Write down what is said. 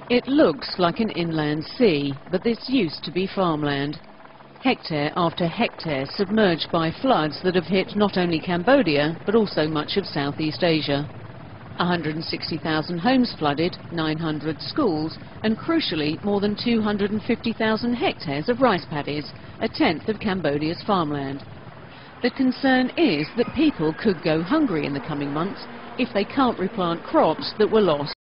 It looks like an inland sea, but this used to be farmland. Hectare after hectare submerged by floods that have hit not only Cambodia, but also much of Southeast Asia. 160,000 homes flooded, 900 schools, and crucially more than 250,000 hectares of rice paddies, a tenth of Cambodia's farmland. The concern is that people could go hungry in the coming months if they can't replant crops that were lost.